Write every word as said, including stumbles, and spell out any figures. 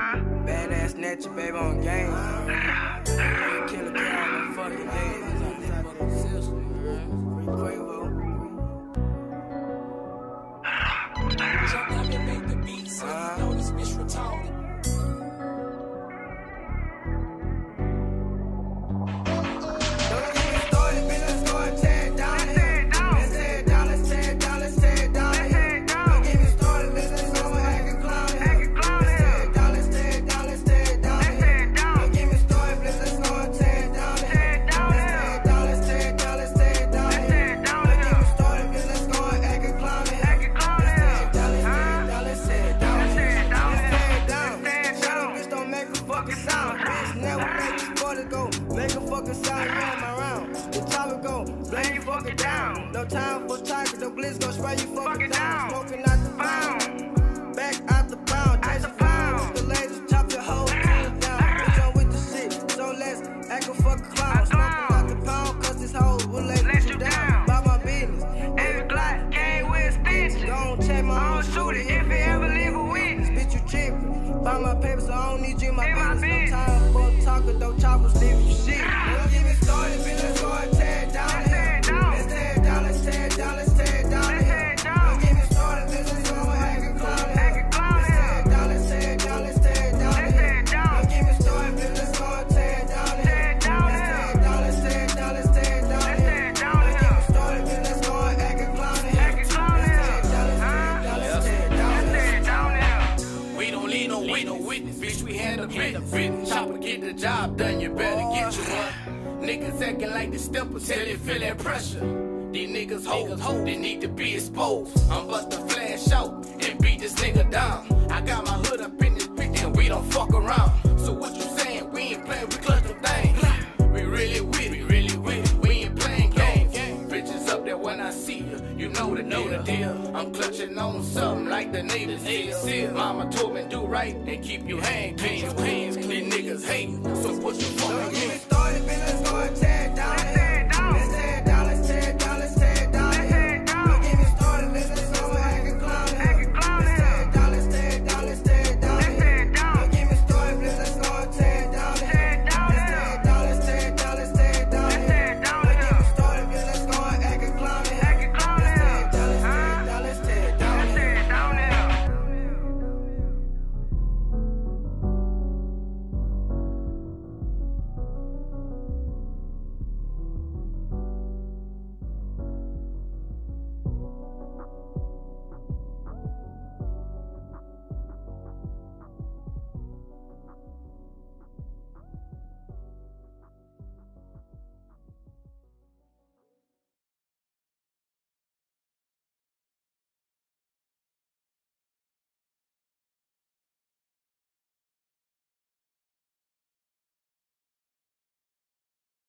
Badass snatcher, baby, on game. Killer cat on the fucking day. Fucking system, man. Free Quavo. Jump up and make the beat, so you know this bitch retarded. Make a fucking sound, you on my round. The topic go, blame you fucking down. No time for tiger, the blitz go spray you fucking down. Smoking out the pound, back out the pound. Chase the pound, the ladies chop your whole team down. Bitch on with the shit, so let's act a fucking clown. Smoking out the pound, cause this hoe will let you down. By my business, every Glock came with stitches. Don't check my own shoot it if it ever leave a witness. Bitch, you trippin'. Buy my papers, so I don't need you in my business. No time for talking, though choppers leave you shit. Don't get me started, bitch, let's go and tear it down. Let's tear it down, let's tear it down, let's tear it down. Don't get me started, bitch, let's go and hack and clown it. Let's tear it down, let's tear it down, let's tear it down. Don't get me started, bitch, let's go and tear it down. Let's tear it down, let's tear it down, let's tear it down. Don't get me started, bitch, let's go and hack and clown it. Let's tear it down, let's tear it down, let's tear it down. We don't need no witness, no witness, bitch, we had a business. Chopper get the job done, you better get you one. Niggas acting like the steppers till they feel that pressure. These niggas hoes, they need to be exposed. I'm bust the flash out and beat this nigga down. I got my hood up in this bitch and we don't fuck around. So what you saying? We ain't playing, we clutch them things. We really with it, we really with it. We ain't playing games. Bitches up there when I see you, you know the know the deal. I'm clutching on something like the neighbors seal. Mama told me do right and keep you hang clean. These niggas hate, so what the fuck? Don't get me started, bitch, let's go and tear it down.